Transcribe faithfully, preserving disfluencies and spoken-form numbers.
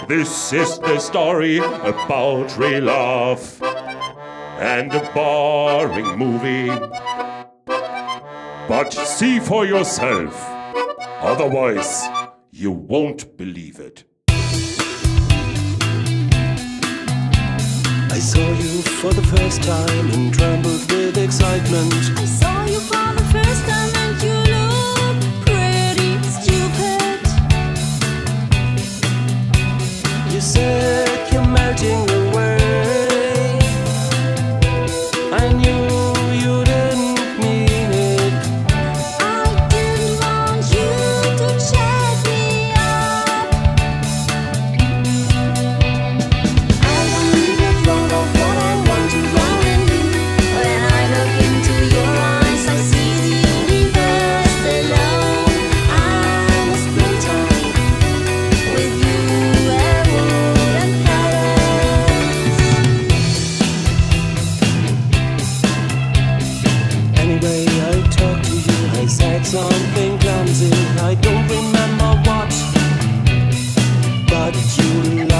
This is the story about real love and a boring movie. But see for yourself, otherwise you won't believe it. I saw you for the first time and trembled with excitement. I saw you for the first time and you look pretty stupid. You said you're melting away. I knew you didn't mean it. I didn't want you to chat me up. I don't need a throne of what I want to drown in. When I look into your eyes, I see the universe alone. I'm a springtime with you and wool and Paris. Anyway, I talked to you. I said something clumsy. I don't remember what, but you